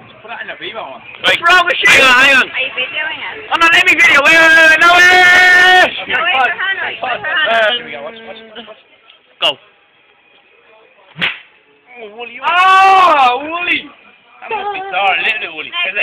Put that in the beaver one. What's wrong with you? Hang on. Are you videoing it? I'm not letting me video. Wait, no way! No, where's your hand right? Where's your hand? Here we go. Watch. Go. Oh, Woolly! Oh, Woolly! That must be sorry, little Woolly.